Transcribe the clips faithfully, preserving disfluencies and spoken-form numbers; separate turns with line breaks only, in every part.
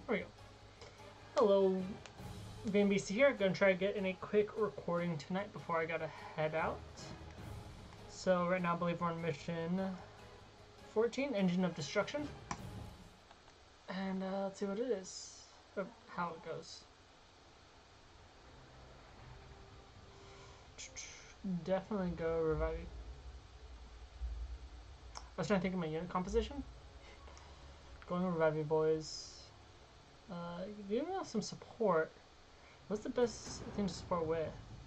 There we go. Hello, Van B C here. Gonna try to get in a quick recording tonight before I gotta head out. So right now I believe we're on mission fourteen, Engine of Destruction. And uh, let's see what it is, or how it goes. Definitely go revive. I was trying to think of my unit composition. Going revive you boys. Uh, you even have some support. What's the best thing to support with?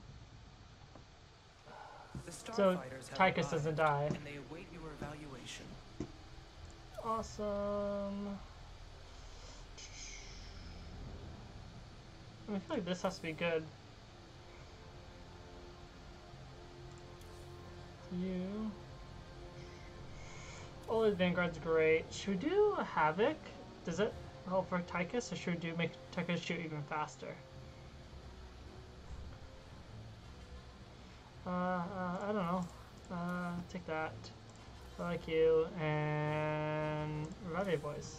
So Tychus doesn't die.
And they await your evaluation.
Awesome. I, mean, I feel like this has to be good. You. Oh, the Vanguard's great. Should we do a Havoc? Does it help for Tychus, or should we do make Tychus shoot even faster? Uh, uh, I don't know. Uh, take that. I like you, and revive boys.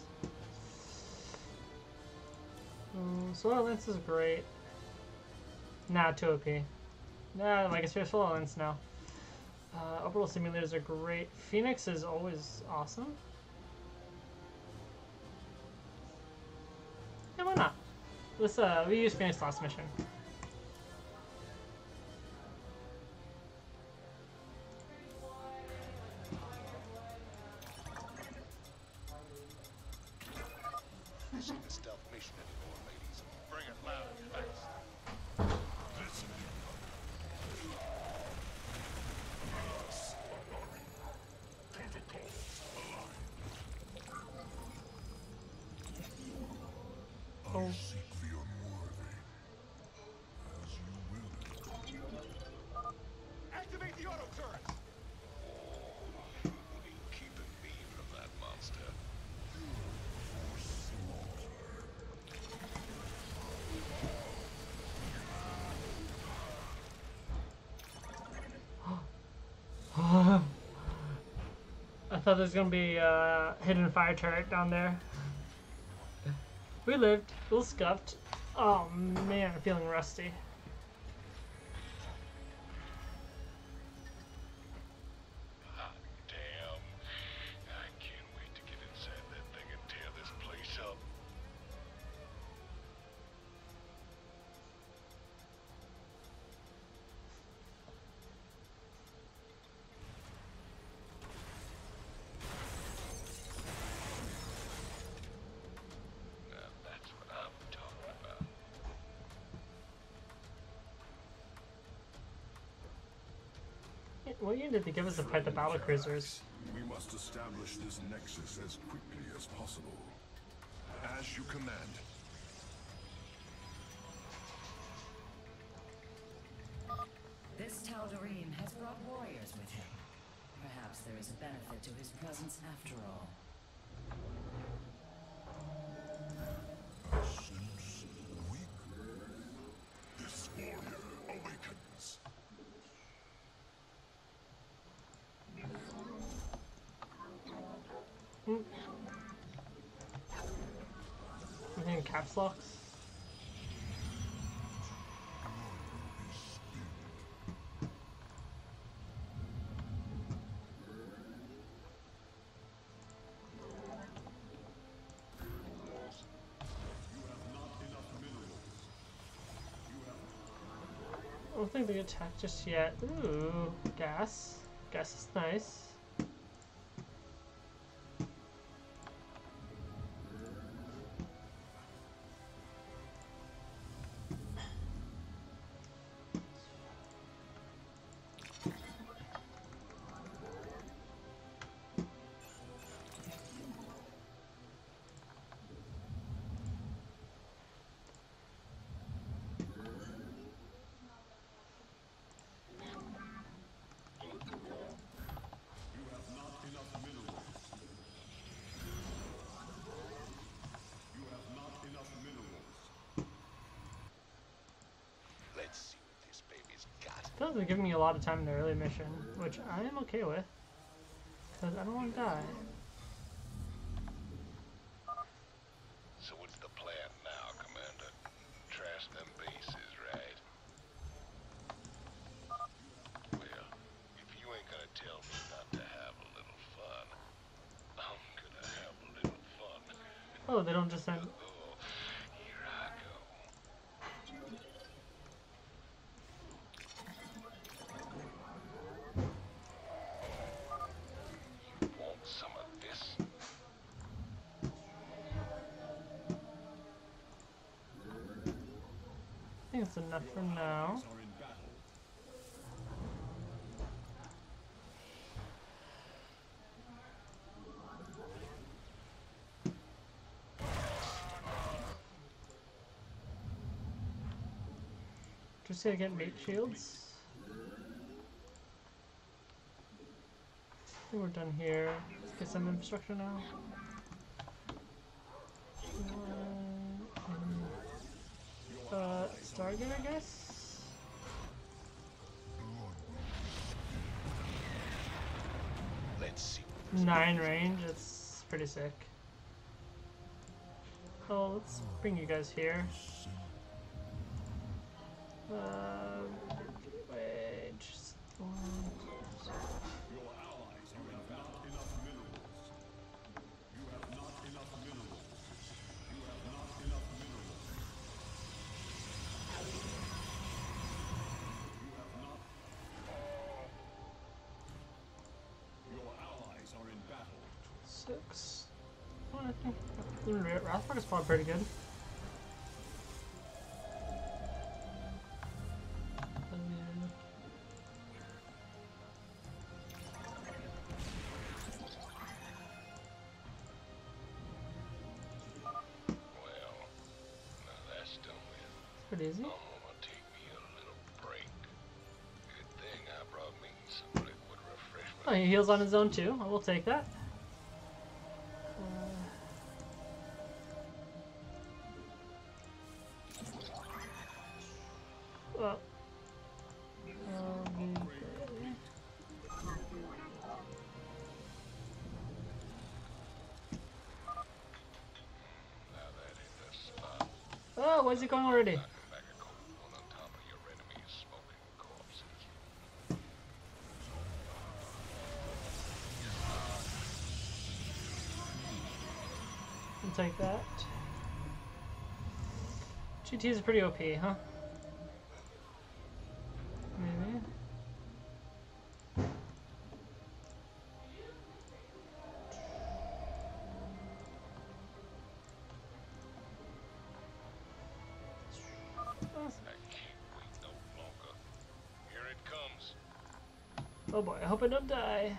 Mm, Solar Lance is great. Nah, too O P. Nah, like I said, Solar Lance now. Uh, orbital simulators are great. Phoenix is always awesome. Yeah, why not? Let's uh, we used Phoenix last mission.
This ain't a stealth mission anymore, ladies. Bring it loud and fast. Listen.
Oh.
I seek the unworthy. As you will. Activate the auto turrets! Oh, what are you keeping me from that monster?
I thought there was gonna be a hidden fire turret down there. We lived, a little scuffed. Oh man, I'm feeling rusty.
Hot damn. I can't wait to get inside that thing and tear this place up. Now that's what I'm talking about.
What you need to give us a fight the battle cruisers.
We must establish this nexus as quickly as possible. As you command.
This Tal'Darim has brought warriors with him. Perhaps there is a benefit to his presence after all.
Since weak, this warrior awakens.
Mm. I think caps locks. I don't think they attack just yet. Ooh, gas. Gas is nice.
Let's see what this baby's got.
I feel like they're giving me a lot of time in the early mission, which I am okay with. Because I don't want to die.
So what's the plan?
Oh, they don't just send.
Here I go. You want some of this?
I think it's enough for now.
Are in battle.
Just gonna get mate shields. I think we're done here. Let's get some infrastructure now. Uh, Stargate, I guess?
Let's see.
Nine range, that's pretty sick. Oh, let's bring you guys here. Uh, wait, just one.
Your allies are in not enough minerals. You have not enough minerals. You have not enough minerals. You have not. Your allies are in battle.
Six. Well, I think Wrathmark is probably pretty good.
Well, now that's done with.
Pretty easy.
I'm gonna take me a little break. Good thing I brought me some liquid refreshment.
Oh, he heals on his own too. I will take that. Uh, well, um,
Now that is the spot.
oh, where's he going already?
Knocking back a cold one on top of your enemy's smoking corpses.
I'll take that. G T is pretty O P, huh? Maybe.
I can't wait no longer. Here it comes.
Oh boy, I hope I don't die.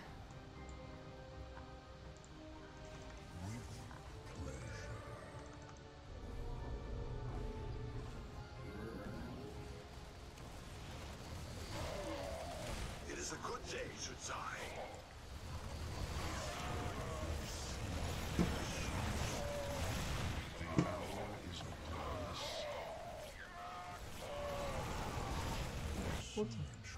It is a good day, Shutsai.
The hour is upon us.
What?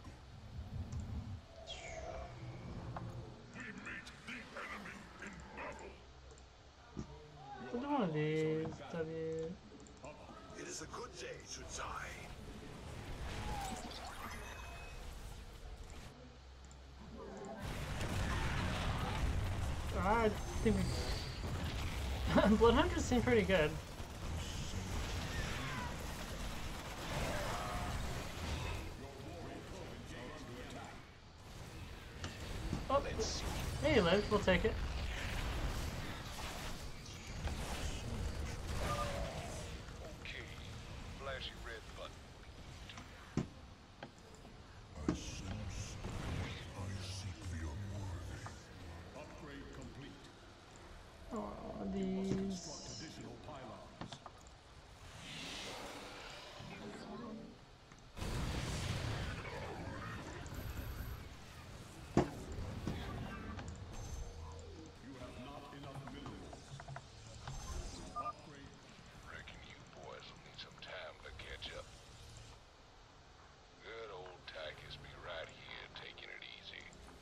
We meet the enemy in battle.
I'll do one of these. W.
It is a good day, Shutsai.
Ah, I think we... Bloodhunters seem pretty good. Oh, hey, he lived. We'll take it.
Okay. Flashy red button.
I sense, I seek the unworthy. Upgrade complete.
Oh, these.
Additional pylons. You have not enough minerals. Upgrade.
Reckon you boys will need some time to catch up. Good old Tychus be right here taking it easy.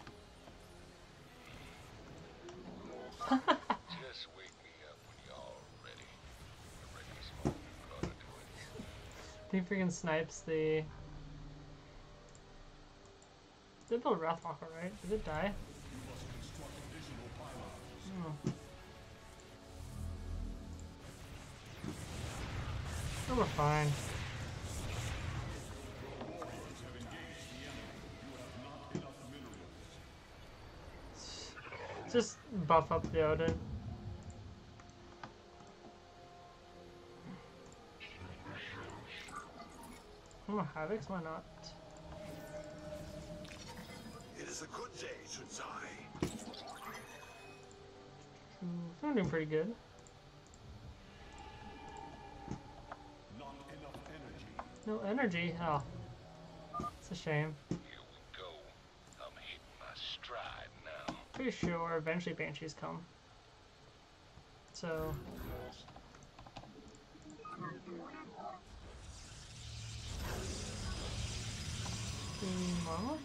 Just wake me up when y'all ready. I reckon smoke gonna do it.
He freaking snipes the. They built Wrathwalker, right? Did it die?
You must construct additional pylons.
Oh. Oh, we're fine. Just buff up the Odin. Oh, Havocs, why not?
It is a good day, Shunsai.
I'm doing pretty good.
Not enough energy.
No energy? Oh. It's a shame.
Here we go. I'm hitting my stride now.
Pretty sure eventually Banshees come. So... Mama?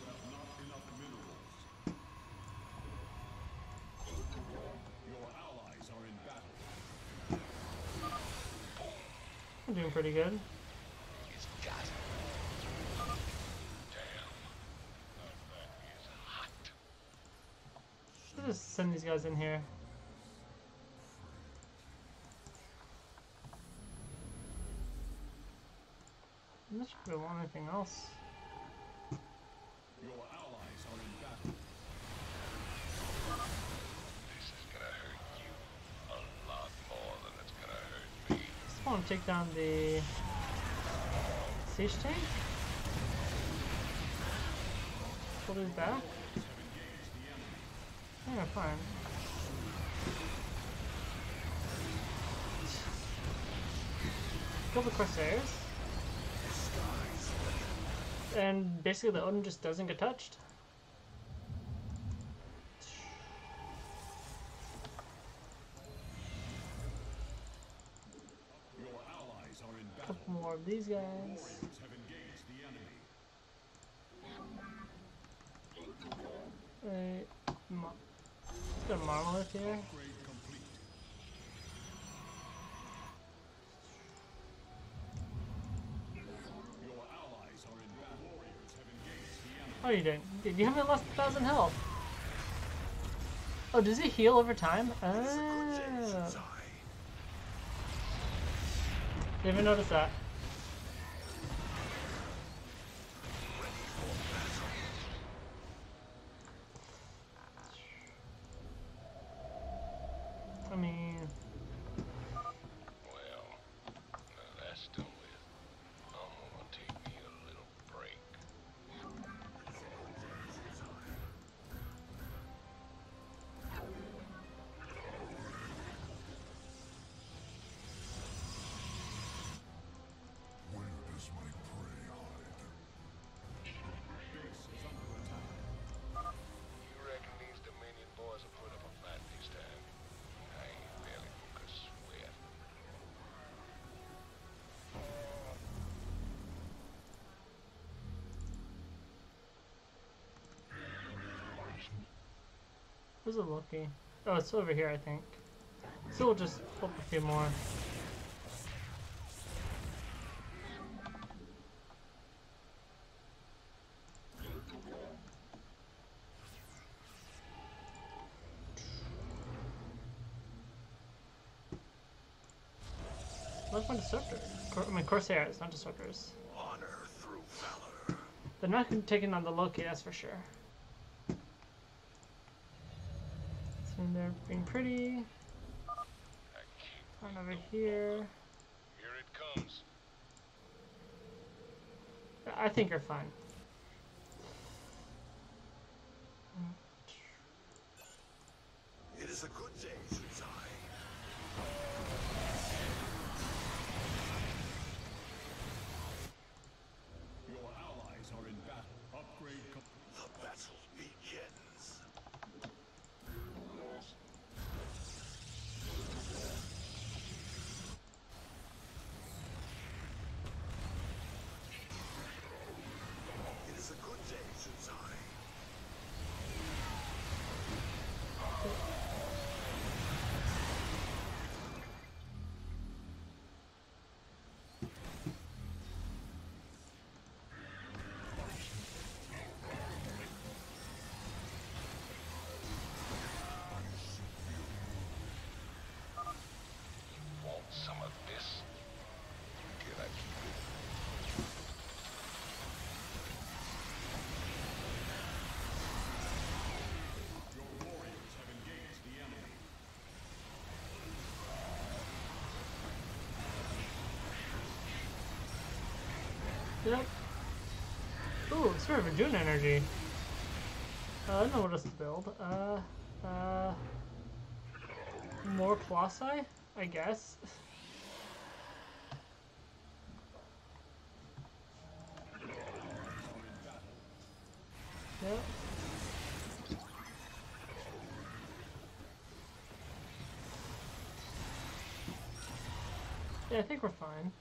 Your allies are in battle.
I'm doing pretty good.
He's got it. Damn. That is hot.
Let's just send these guys in here. I'm not sure if I want anything else.
Your allies are in battle.
This is gonna hurt you a lot more than it's gonna hurt me.
Just want to take down the siege tank. Pull these back. Yeah, fine. Kill the Corsairs. And basically the Odin just doesn't get touched.
Your allies are in battle.
Couple more of these guys.
Warriors have engaged the enemy.
Wait, Mar let's go Marmalith here.
Upgrade complete. Your allies are in battle. Warriors have engaged the enemy.
Oh, you didn't. Did you haven't lost a thousand health? Oh, does he heal over time?
It is a good day,
Oh.
Shunsai.
Didn't even notice that.
Ready for battle.
I mean,
Well, now that's done with. I'm gonna take me a little break. Where does my prey hide?
Base is under attack.
You reckon these Dominion boys will put up a fight this time? I ain't barely broke a sweat.
where's the Loki? Oh, it's over here, I think. So we'll just flip a few more. Let's find Disruptor. Cor I mean, Corsairs, not Disruptors.
Honor through valor.
They're not taking on the Loki, that's for sure. So they're being pretty.
I keep
Run over here.
Here it comes.
I think you're fine.
It is a good day, Shunsai.
Your allies are in battle. Upgrade complete.
The battle begins.
Yep. Ooh, Spirit of June energy. Uh, I don't know what else to build. Uh, uh, more Colossi, I guess. Yep. Yeah, I think we're fine.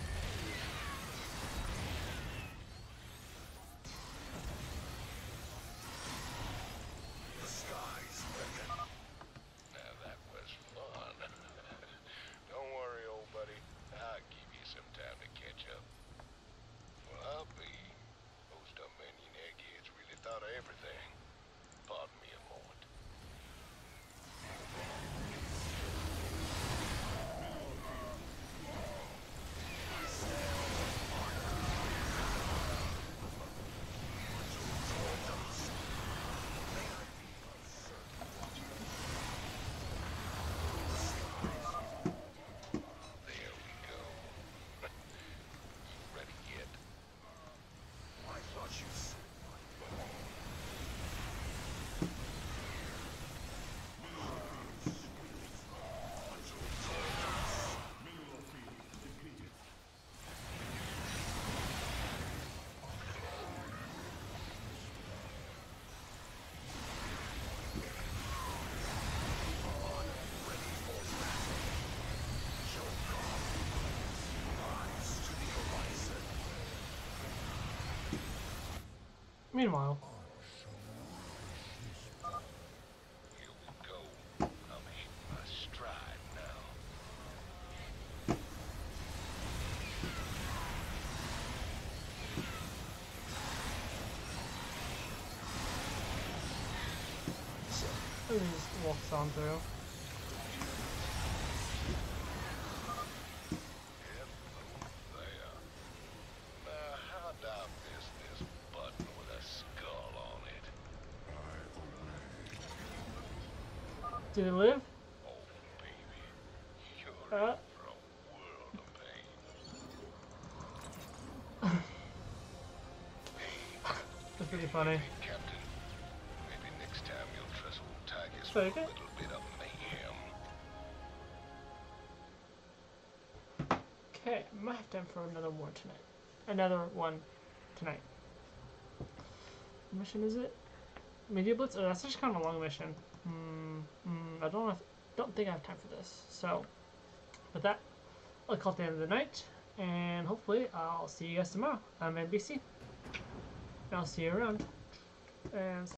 Now that was fun. Don't worry, old buddy. I'll give you some time to catch up. Well, I'll be. Those Dominion eggheads really thought of everything. Pardon me a moment. There we go. You ready yet? I thought you said
Mineral field depleted.
Meanwhile,
here we go. I'm hitting my stride now.
he just walks on through.
Yep, there. Now, how do I miss this button with a skull on it?
Did he live?
Oh, baby. You're
Uh.
in for a world of pain.
That's pretty funny.
Hey, Captain. Maybe next time you'll trust old Tigers
Sorry,
for a
okay.
little bit of mayhem.
Okay, might have time for another one tonight. Another one tonight. What mission is it? Media Blitz? Oh, that's just kind of a long mission. Hmm. Mm, I don't know if, don't think I have time for this. So, with that, I'll call it the end of the night, and hopefully I'll see you guys tomorrow on N B C. And I'll see you around. And